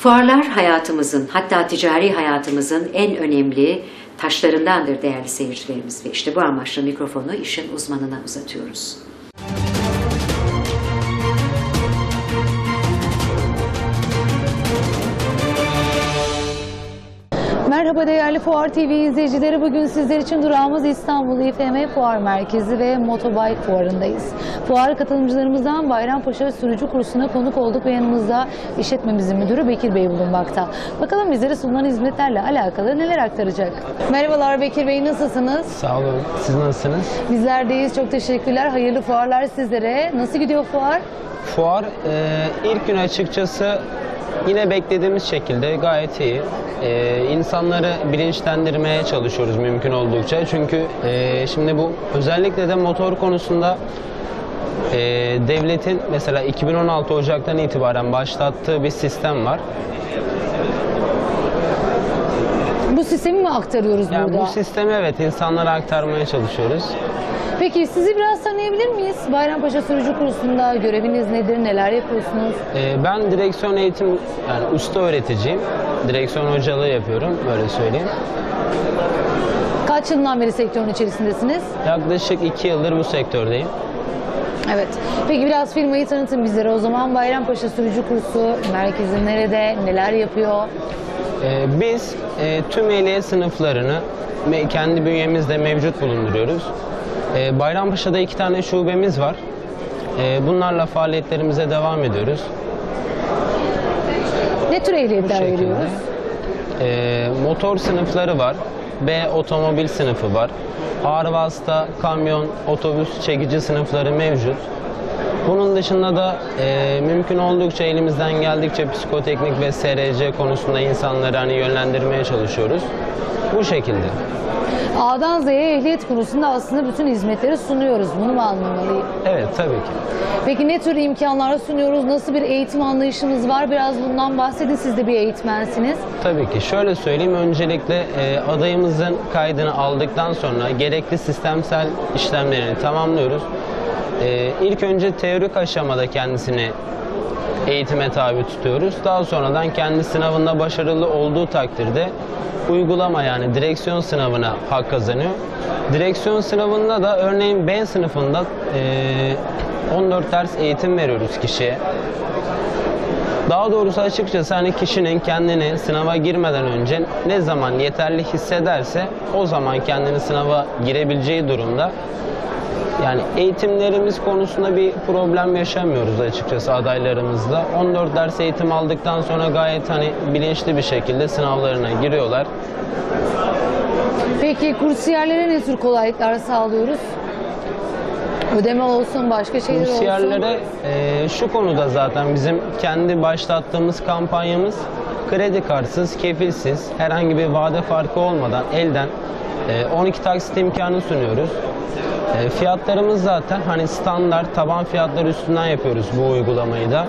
Fuarlar hayatımızın, hatta ticari hayatımızın en önemli taşlarındandır değerli seyircilerimiz ve işte bu amaçla mikrofonu işin uzmanına uzatıyoruz. Merhaba değerli Fuar TV izleyicileri. Bugün sizler için durağımız İstanbul İFM Fuar Merkezi ve Motobike Fuarı'ndayız. Fuar katılımcılarımızdan Bayrampaşa Sürücü Kursu'na konuk olduk ve yanımızda işletmemizin müdürü Bekir Bey bulunmakta. Bakalım bizlere sunulan hizmetlerle alakalı neler aktaracak? Merhabalar Bekir Bey, nasılsınız? Sağ olun. Siz nasılsınız? Bizler deyiz. Çok teşekkürler. Hayırlı fuarlar sizlere. Nasıl gidiyor fuar? Fuar ilk gün açıkçası yine beklediğimiz şekilde gayet iyi. İnsanları bilinçlendirmeye çalışıyoruz mümkün oldukça. Çünkü şimdi bu özellikle de motor konusunda devletin mesela 2016 Ocak'tan itibaren başlattığı bir sistem var. Bu sistemi mi aktarıyoruz Yani burada? bu sistemi evet insanlara aktarmaya çalışıyoruz. Peki sizi biraz tanıyabilir miyiz? Bayrampaşa Sürücü Kursu'nda göreviniz nedir? Neler yapıyorsunuz? Ben direksiyon eğitim, yani usta öğreticiyim. Direksiyon hocalığı yapıyorum, böyle söyleyeyim. Kaç yıldan beri sektörün içerisindesiniz? Yaklaşık 2 yıldır bu sektördeyim. Evet. Peki biraz firmayı tanıtın bizlere o zaman. Bayrampaşa Sürücü Kursu merkezi nerede? Neler yapıyor? Biz tüm ehliyet sınıflarını kendi bünyemizde mevcut bulunduruyoruz. Bayrampaşa'da 2 tane şubemiz var. Bunlarla faaliyetlerimize devam ediyoruz. Ne tür ehliyetler veriyoruz? Motor sınıfları var. B otomobil sınıfı var. Ağır vasıta, kamyon, otobüs çekici sınıfları mevcut. Bunun dışında da mümkün oldukça elimizden geldikçe psikoteknik ve SRC konusunda insanları yönlendirmeye çalışıyoruz. Bu şekilde. A'dan Z'ye ehliyet konusunda aslında bütün hizmetleri sunuyoruz. Bunu mu anlamalıyım? Evet, tabii ki. Peki ne tür imkanlar sunuyoruz? Nasıl bir eğitim anlayışımız var? Biraz bundan bahsedin. Siz de bir eğitmensiniz. Tabii ki. Şöyle söyleyeyim. Öncelikle adayımızın kaydını aldıktan sonra gerekli sistemsel işlemlerini tamamlıyoruz. İlk önce teorik aşamada kendisini eğitime tabi tutuyoruz. Daha sonradan kendi sınavında başarılı olduğu takdirde uygulama, yani direksiyon sınavına hak kazanıyor. Direksiyon sınavında da örneğin B sınıfında 14 ders eğitim veriyoruz kişiye. Daha doğrusu açıkçası kişinin kendini sınava girmeden önce ne zaman yeterli hissederse o zaman kendini sınava girebileceği durumda. Yani eğitimlerimiz konusunda bir problem yaşamıyoruz açıkçası adaylarımızla. 14 ders eğitim aldıktan sonra gayet bilinçli bir şekilde sınavlarına giriyorlar. Peki kursiyerlere ne tür kolaylıklar sağlıyoruz? Ödeme olsun, başka şeyler olsun. Kursiyerlere şu konuda zaten bizim kendi başlattığımız kampanyamız kredi kartsız, kefilsiz, herhangi bir vade farkı olmadan elden 12 taksit imkanı sunuyoruz. Fiyatlarımız zaten standart taban fiyatlar üstünden yapıyoruz bu uygulamayı da.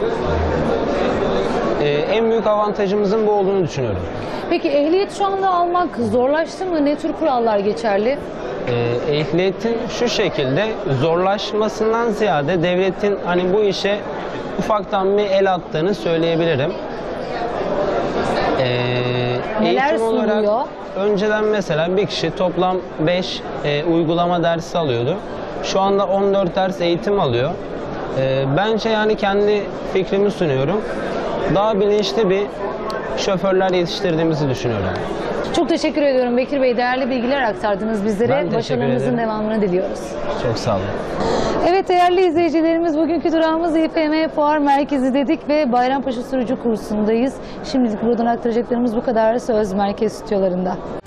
En büyük avantajımızın bu olduğunu düşünüyorum. Peki ehliyet şu anda almak zorlaştı mı? Ne tür kurallar geçerli? Ehliyetin şu şekilde zorlaşmasından ziyade devletin bu işe ufaktan bir el attığını söyleyebilirim. Neler Eğitim olarak sunuyor? önceden mesela bir kişi toplam 5 uygulama dersi alıyordu. Şu anda 14 ders eğitim alıyor. Bence kendi fikrimi sunuyorum. Daha bilinçli bir şoförler yetiştirdiğimizi düşünüyorum. Çok teşekkür ediyorum Bekir Bey. Değerli bilgiler aktardınız bizlere. Ben teşekkür Başarılarınızın ederim. devamını diliyoruz. Çok sağ olun. Evet değerli izleyicilerimiz, bugünkü durağımız İFM Fuar Merkezi dedik ve Bayrampaşa Sürücü Kursu'ndayız. Şimdilik buradan aktaracaklarımız bu kadar. Söz merkez stüdyolarında.